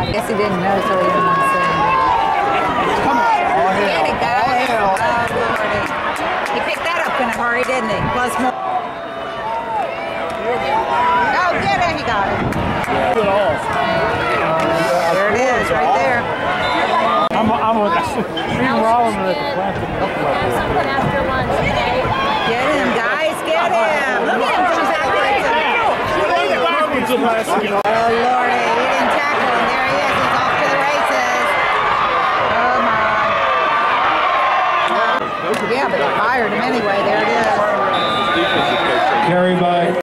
Guess he didn't know, so he didn't want to say anything. Come on. Get it, guys. Oh, Lordy. He picked that up in a hurry, didn't he? Plus more. Oh, get it. He got it. There it is, right there. Something after lunch, okay? Get him, guys. Get him. Look at him come back with it. Oh, Lordy. He didn't tackle him. There he is. He's off to the races. Oh, my. Yeah, but they fired him anyway. There it